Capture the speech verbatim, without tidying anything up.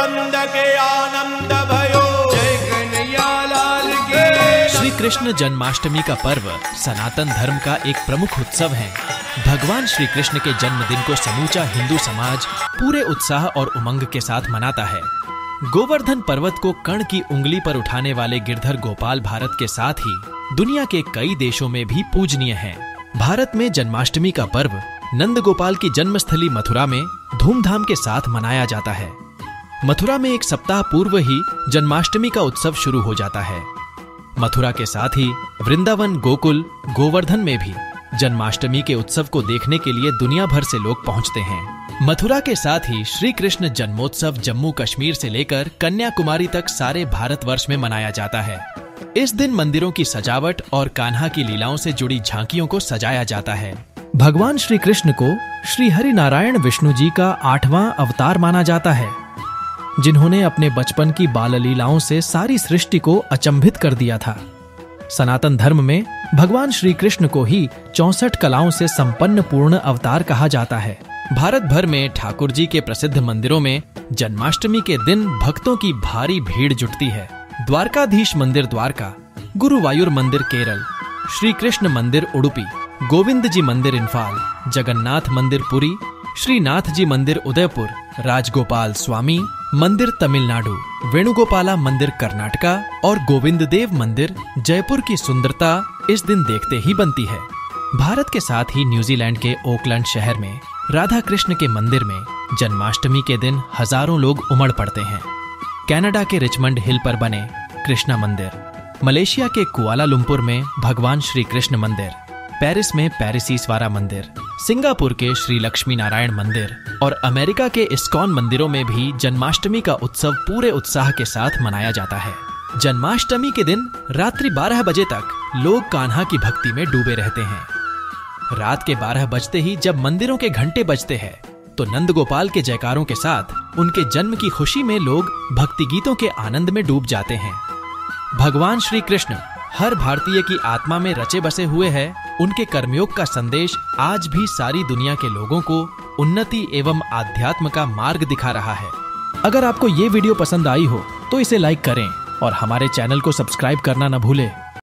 नंद के आनंद भयो, जय कन्हैया लाल की। श्री कृष्ण जन्माष्टमी का पर्व सनातन धर्म का एक प्रमुख उत्सव है। भगवान श्री कृष्ण के जन्मदिन को समूचा हिंदू समाज पूरे उत्साह और उमंग के साथ मनाता है। गोवर्धन पर्वत को कर्ण की उंगली पर उठाने वाले गिरधर गोपाल भारत के साथ ही दुनिया के कई देशों में भी पूजनीय है। भारत में जन्माष्टमी का पर्व नंद गोपाल की जन्मस्थली मथुरा में धूमधाम के साथ मनाया जाता है। मथुरा में एक सप्ताह पूर्व ही जन्माष्टमी का उत्सव शुरू हो जाता है। मथुरा के साथ ही वृंदावन, गोकुल, गोवर्धन में भी जन्माष्टमी के उत्सव को देखने के लिए दुनिया भर से लोग पहुंचते हैं। मथुरा के साथ ही श्री कृष्ण जन्मोत्सव जम्मू कश्मीर से लेकर कन्याकुमारी तक सारे भारतवर्ष में मनाया जाता है। इस दिन मंदिरों की सजावट और कान्हा की लीलाओं से जुड़ी झांकियों को सजाया जाता है। भगवान श्री कृष्ण को श्री हरि नारायण विष्णु जी का आठवां अवतार माना जाता है, जिन्होंने अपने बचपन की बाल लीलाओं से सारी सृष्टि को अचंभित कर दिया था। सनातन धर्म में भगवान श्री कृष्ण को ही चौसठ कलाओं से संपन्न पूर्ण अवतार कहा जाता है। भारत भर में ठाकुर जी के प्रसिद्ध मंदिरों में जन्माष्टमी के दिन भक्तों की भारी भीड़ जुटती है। द्वारकाधीश मंदिर द्वारका, गुरुवायूर मंदिर केरल, श्री कृष्ण मंदिर उडुपी, गोविंद जी मंदिर इम्फाल, जगन्नाथ मंदिर पुरी, श्रीनाथ जी मंदिर उदयपुर, राजगोपाल स्वामी मंदिर तमिलनाडु, वेणुगोपाला मंदिर कर्नाटका और गोविंद देव मंदिर जयपुर की सुंदरता इस दिन देखते ही बनती है। भारत के साथ ही न्यूजीलैंड के ओकलैंड शहर में राधा कृष्ण के मंदिर में जन्माष्टमी के दिन हजारों लोग उमड़ पड़ते हैं। कनाडा के रिचमंड हिल पर बने कृष्णा मंदिर, मलेशिया के कुआलालंपुर में भगवान श्री कृष्ण मंदिर, पेरिस में पेरिसीसवारा मंदिर, सिंगापुर के श्री लक्ष्मी नारायण मंदिर और अमेरिका के इस्कॉन मंदिरों में भी जन्माष्टमी का उत्सव पूरे उत्साह के साथ मनाया जाता है। जन्माष्टमी के दिन रात्रि बारह बजे तक लोग कान्हा की भक्ति में डूबे रहते हैं। रात के बारह बजते ही जब मंदिरों के घंटे बजते हैं तो नंद गोपाल के जयकारों के साथ उनके जन्म की खुशी में लोग भक्ति गीतों के आनंद में डूब जाते हैं। भगवान श्री कृष्ण हर भारतीय की आत्मा में रचे बसे हुए हैं। उनके कर्मयोग का संदेश आज भी सारी दुनिया के लोगों को उन्नति एवं आध्यात्म का मार्ग दिखा रहा है। अगर आपको ये वीडियो पसंद आई हो तो इसे लाइक करें और हमारे चैनल को सब्सक्राइब करना न भूलें।